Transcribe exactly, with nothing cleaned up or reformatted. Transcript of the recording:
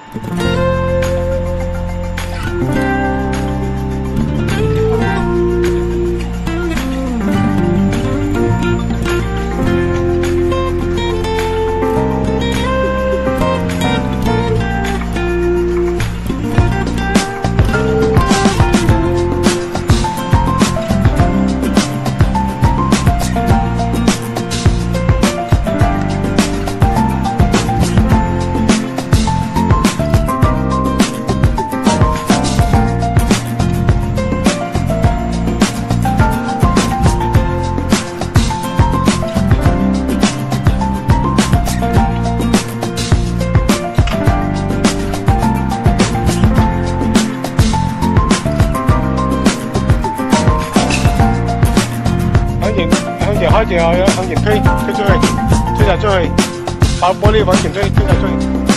開住啊，向前推，推出去，推晒出去，把玻璃往前推，推晒出去。